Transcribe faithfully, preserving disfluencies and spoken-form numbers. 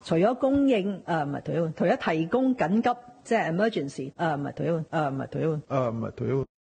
除咗供應誒唔係退休，除咗提供緊急即係 emergency 誒唔係退休誒唔係退休誒唔係退休。